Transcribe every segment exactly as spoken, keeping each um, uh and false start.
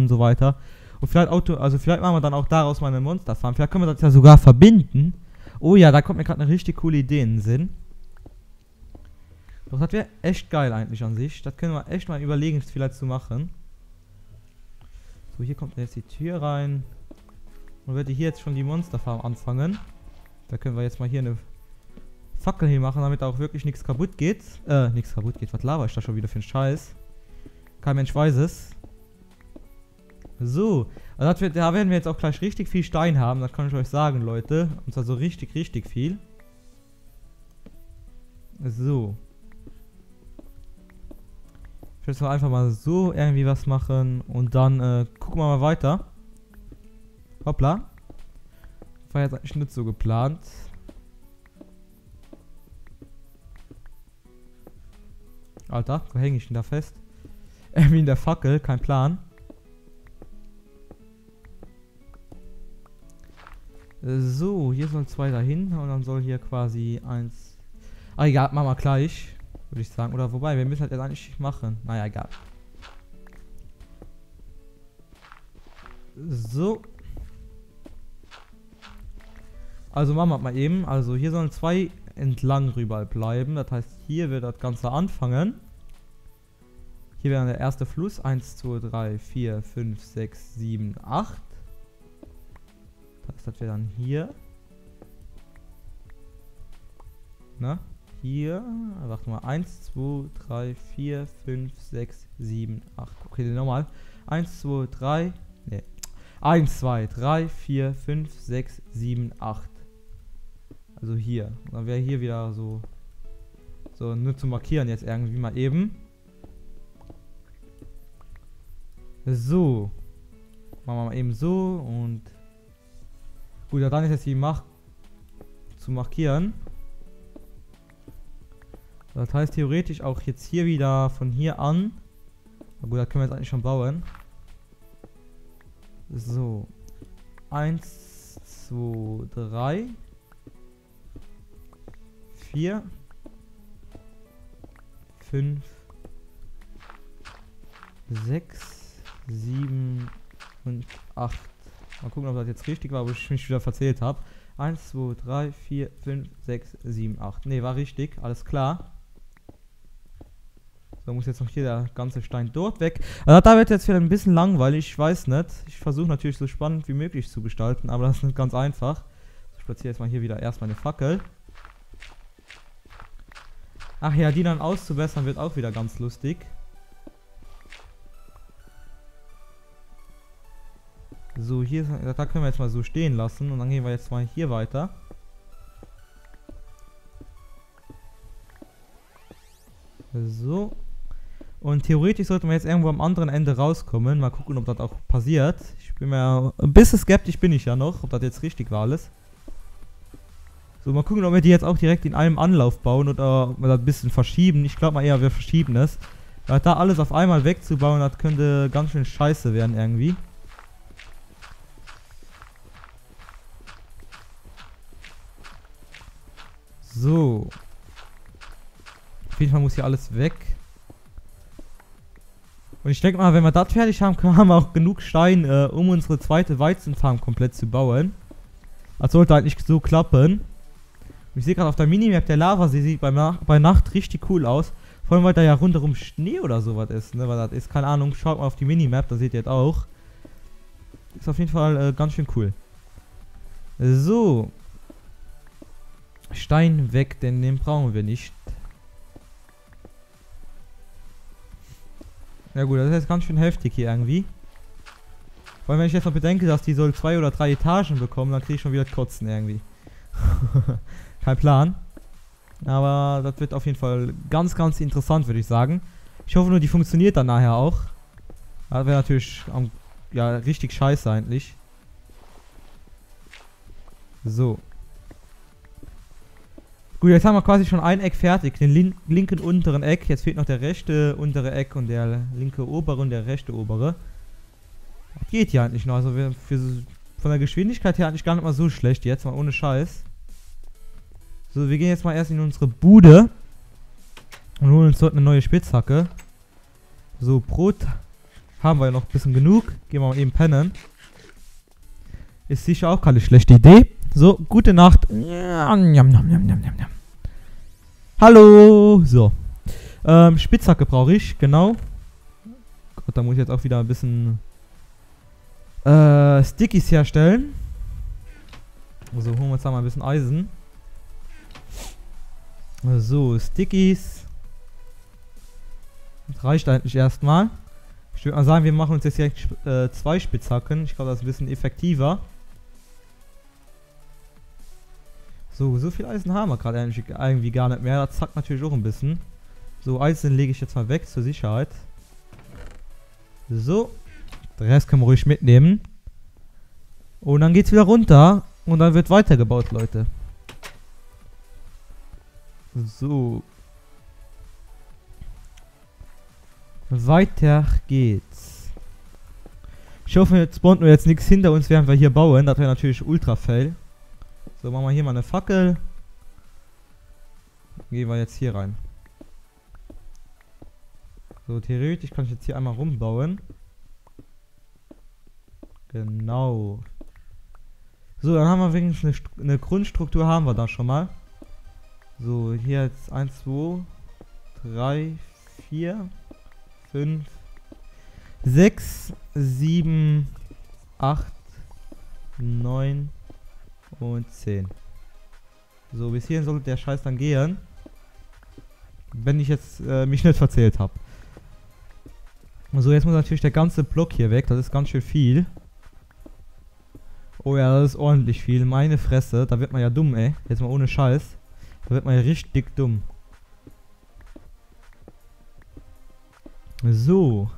und so weiter. Und vielleicht Auto, also vielleicht machen wir dann auch daraus mal eine Monsterfarm. Vielleicht können wir das ja sogar verbinden. Oh ja, da kommt mir gerade eine richtig coole Idee in den Sinn. Doch das wäre echt geil eigentlich an sich. Das können wir echt mal überlegen, vielleicht zu machen. So, hier kommt jetzt die Tür rein. Und werde hier jetzt schon die Monsterfarm anfangen. Da können wir jetzt mal hier eine Fackel hier machen, damit auch wirklich nichts kaputt geht. Äh, nichts kaputt geht. Was laber ich da schon wieder für einen Scheiß? Kein Mensch weiß es. So, also das wird, da werden wir jetzt auch gleich richtig viel Stein haben, das kann ich euch sagen, Leute. Und zwar so richtig, richtig viel. So. Ich will jetzt mal einfach mal so irgendwie was machen und dann äh, gucken wir mal weiter. Hoppla. War jetzt eigentlich nicht so geplant. Alter, wo hänge ich denn da fest? Irgendwie in der Fackel, kein Plan. So, hier sollen zwei dahin und dann soll hier quasi eins... Ah, egal, machen wir gleich, würde ich sagen. Oder wobei, wir müssen halt jetzt eigentlich machen. Naja, egal. So. Also machen wir mal eben. Also hier sollen zwei entlang rüber bleiben. Das heißt, hier wird das Ganze anfangen. Hier wäre der erste Fluss. eins, zwei, drei, vier, fünf, sechs, sieben, acht. Das wäre dann hier. Na? Hier. Warte mal. eins, zwei, drei, vier, fünf, sechs, sieben, acht. Okay, nochmal. eins, zwei, drei. Ne. eins, zwei, drei, vier, fünf, sechs, sieben, acht. Also hier. Und dann wäre hier wieder so. So, nur zu markieren jetzt irgendwie mal eben. So. Machen wir mal eben so und. Gut, ja, dann ist jetzt die Macht zu markieren. Das heißt theoretisch auch jetzt hier wieder von hier an. Na gut, da können wir jetzt eigentlich schon bauen. So. eins, zwei, drei. vier. fünf. sechs. sieben. Und acht. Mal gucken, ob das jetzt richtig war, wo ich mich wieder verzählt habe. eins, zwei, drei, vier, fünf, sechs, sieben, acht. Ne, war richtig. Alles klar. So, muss jetzt noch hier der ganze Stein dort weg. Also da wird jetzt wieder ein bisschen langweilig. Ich weiß nicht. Ich versuche natürlich so spannend wie möglich zu gestalten, aber das ist nicht ganz einfach. Ich platziere jetzt mal hier wieder erstmal eine Fackel. Ach ja, die dann auszubessern wird auch wieder ganz lustig. So, hier, da können wir jetzt mal so stehen lassen und dann gehen wir jetzt mal hier weiter. So. Und theoretisch sollten wir jetzt irgendwo am anderen Ende rauskommen. Mal gucken, ob das auch passiert. Ich bin mir ein bisschen skeptisch, bin ich ja noch, ob das jetzt richtig war alles. So, mal gucken, ob wir die jetzt auch direkt in einem Anlauf bauen oder ob wir das ein bisschen verschieben. Ich glaube mal eher, wir verschieben es. Weil da alles auf einmal wegzubauen, das könnte ganz schön scheiße werden irgendwie. So. Auf jeden Fall muss hier alles weg. Und ich denke mal, wenn wir das fertig haben, haben wir auch genug Stein, äh, um unsere zweite Weizenfarm komplett zu bauen. Das sollte halt nicht so klappen. Und ich sehe gerade auf der Minimap, der Lavasee sieht bei, Na bei Nacht richtig cool aus. Vor allem, weil da ja rundherum Schnee oder sowas ist, ne? Weil das ist, keine Ahnung, schaut mal auf die Minimap, da seht ihr jetzt auch. Ist auf jeden Fall äh, ganz schön cool. So. Stein weg, denn den brauchen wir nicht. Ja gut, das ist jetzt ganz schön heftig hier irgendwie. Vor allem, wenn ich jetzt noch bedenke, dass die so zwei oder drei Etagen bekommen, dann kriege ich schon wieder Kotzen irgendwie. Kein Plan. Aber das wird auf jeden Fall ganz, ganz interessant, würde ich sagen. Ich hoffe nur, die funktioniert dann nachher auch. Das wäre natürlich um, ja, richtig scheiße eigentlich. So. Gut, jetzt haben wir quasi schon ein Eck fertig, den lin linken unteren Eck. Jetzt fehlt noch der rechte untere Eck und der linke obere und der rechte obere. Geht ja eigentlich noch, also wir, für, von der Geschwindigkeit her eigentlich gar nicht mal so schlecht jetzt, mal ohne Scheiß. So, wir gehen jetzt mal erst in unsere Bude und holen uns dort eine neue Spitzhacke. So, pro, Haben wir ja noch ein bisschen genug. Gehen wir mal eben pennen. Ist sicher auch keine schlechte Idee. So, gute Nacht. Hallo. So. Ähm, Spitzhacke brauche ich, genau. Gott, da muss ich jetzt auch wieder ein bisschen äh, Stickies herstellen. Also holen wir uns da mal ein bisschen Eisen. So, Stickies. Das reicht eigentlich erstmal. Ich würde mal sagen, wir machen uns jetzt hier äh, zwei Spitzhacken. Ich glaube, das ist ein bisschen effektiver. So, so viel Eisen haben wir gerade irgendwie gar nicht mehr. Das zackt natürlich auch ein bisschen. So, Eisen lege ich jetzt mal weg zur Sicherheit. So. Den Rest können wir ruhig mitnehmen. Und dann geht's wieder runter. Und dann wird weitergebaut, Leute. So. Weiter geht's. Ich hoffe, jetzt spawnt nur jetzt nichts hinter uns, während wir hier bauen. Das wäre natürlich ultra fail. So, machen wir hier mal eine Fackel. Gehen wir jetzt hier rein. So, theoretisch kann ich jetzt hier einmal rumbauen. Genau. So, dann haben wir wenigstens eine, eine Grundstruktur, haben wir da schon mal. So, hier jetzt eins, zwei, drei, vier, fünf, sechs, sieben, acht, neun und zehn. So, bis hierhin sollte der Scheiß dann gehen. Wenn ich jetzt äh, mich nicht verzählt habe. So, jetzt muss natürlich der ganze Block hier weg. Das ist ganz schön viel. Oh ja, das ist ordentlich viel. Meine Fresse. Da wird man ja dumm, ey. Jetzt mal ohne Scheiß. Da wird man ja richtig dumm. So.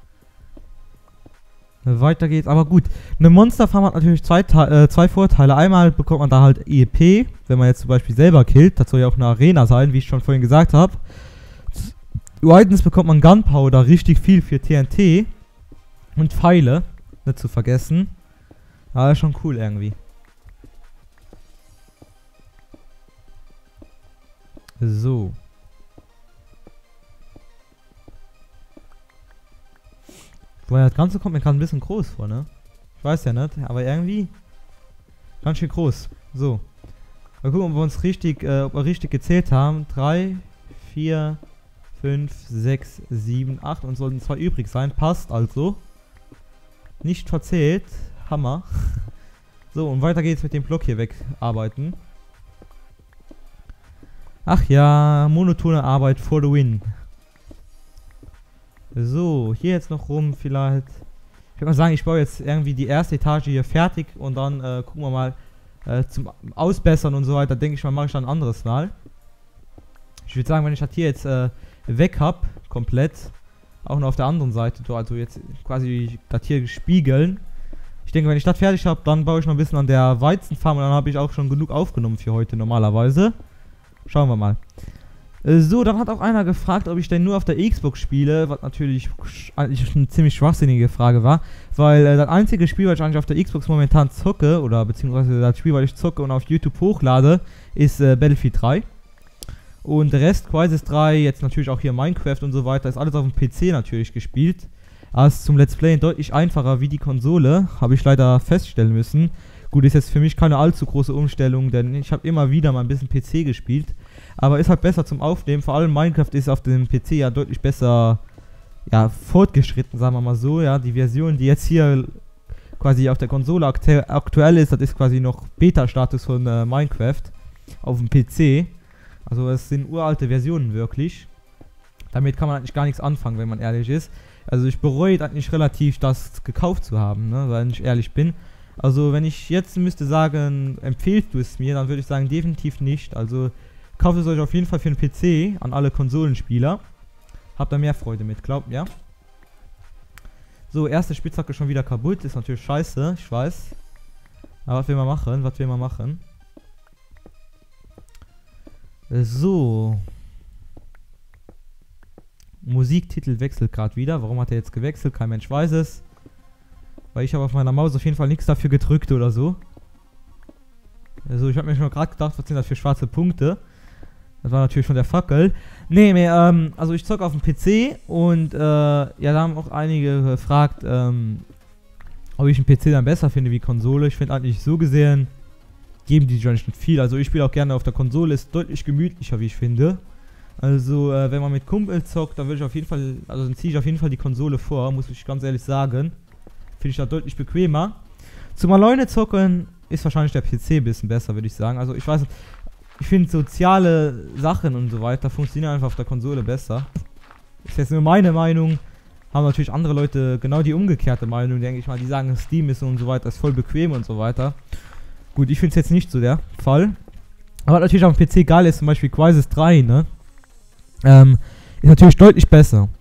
Weiter geht's. Aber gut. Eine Monsterfarm hat natürlich zwei, äh, zwei Vorteile. Einmal bekommt man da halt E P, wenn man jetzt zum Beispiel selber killt. Das soll ja auch eine Arena sein, wie ich schon vorhin gesagt habe. Zweitens bekommt man Gunpowder, richtig viel für T N T. Und Pfeile, nicht zu vergessen. Aber schon cool irgendwie. So. Weil das Ganze kommt mir gerade ein bisschen groß vor, ne? Ich weiß ja nicht, aber irgendwie ganz schön groß. So. Mal gucken, ob wir uns richtig, äh, ob wir richtig gezählt haben. drei, vier, fünf, sechs, sieben, acht und sollten zwei übrig sein. Passt also. Nicht verzählt. Hammer. So, und weiter geht's mit dem Block hier wegarbeiten. Ach ja, monotone Arbeit for the win. So, hier jetzt noch rum vielleicht. Ich würde mal sagen, ich baue jetzt irgendwie die erste Etage hier fertig und dann äh, gucken wir mal äh, zum Ausbessern und so weiter. Denke ich mal, mache ich dann ein anderes Mal. Ich würde sagen, wenn ich das hier jetzt äh, weg habe, komplett, auch noch auf der anderen Seite, also jetzt quasi das hier spiegeln. Ich denke, wenn ich das fertig habe, dann baue ich noch ein bisschen an der Weizenfarm und dann habe ich auch schon genug aufgenommen für heute normalerweise. Schauen wir mal. So, dann hat auch einer gefragt, ob ich denn nur auf der Xbox spiele, was natürlich eigentlich eine ziemlich schwachsinnige Frage war, weil äh, das einzige Spiel, was ich eigentlich auf der Xbox momentan zocke, oder beziehungsweise das Spiel, was ich zocke und auf YouTube hochlade, ist äh, Battlefield drei. Und der Rest, Crysis drei, jetzt natürlich auch hier Minecraft und so weiter, ist alles auf dem P C natürlich gespielt. Aber es ist zum Let's Playen deutlich einfacher wie die Konsole, habe ich leider feststellen müssen. Gut, ist jetzt für mich keine allzu große Umstellung, denn ich habe immer wieder mal ein bisschen P C gespielt. Aber ist halt besser zum Aufnehmen, vor allem Minecraft ist auf dem P C ja deutlich besser, ja, fortgeschritten, sagen wir mal so, ja. Die Version, die jetzt hier quasi auf der Konsole aktu aktuell ist, das ist quasi noch Beta-Status von äh, Minecraft auf dem P C. Also es sind uralte Versionen wirklich. Damit kann man eigentlich gar nichts anfangen, wenn man ehrlich ist. Also ich bereue eigentlich relativ, das gekauft zu haben, ne, wenn ich ehrlich bin. Also wenn ich jetzt müsste sagen, empfehlst du es mir, dann würde ich sagen definitiv nicht. Also kauft es euch auf jeden Fall für den P C an alle Konsolenspieler. Habt da mehr Freude mit, glaubt mir. So, erste Spitzhacke schon wieder kaputt. Ist natürlich scheiße, ich weiß. Aber was will man machen? Was will man machen? So. Musiktitel wechselt gerade wieder. Warum hat er jetzt gewechselt? Kein Mensch weiß es. Weil ich habe auf meiner Maus auf jeden Fall nichts dafür gedrückt oder so. Also ich habe mir schon gerade gedacht, was sind das für schwarze Punkte. Das war natürlich schon der Fackel. Nee, mehr, ähm, also ich zocke auf dem P C und, äh, ja, da haben auch einige gefragt, ähm, ob ich einen P C dann besser finde wie Konsole. Ich finde eigentlich so gesehen, geben die schon nicht viel. Also ich spiele auch gerne auf der Konsole, ist deutlich gemütlicher, wie ich finde. Also, äh, wenn man mit Kumpel zockt, dann würde ich auf jeden Fall, also dann ziehe ich auf jeden Fall die Konsole vor, muss ich ganz ehrlich sagen. Finde ich da deutlich bequemer. Zum alleine zocken ist wahrscheinlich der P C ein bisschen besser, würde ich sagen. Also ich weiß nicht, ich finde soziale Sachen und so weiter funktionieren einfach auf der Konsole besser. Ist jetzt nur meine Meinung. Haben natürlich andere Leute genau die umgekehrte Meinung, denke ich mal. Die sagen, Steam ist und so weiter, ist voll bequem und so weiter. Gut, ich finde es jetzt nicht so der Fall. Aber natürlich auf dem P C geil ist zum Beispiel Crysis drei, ne? Ähm, ist natürlich deutlich besser.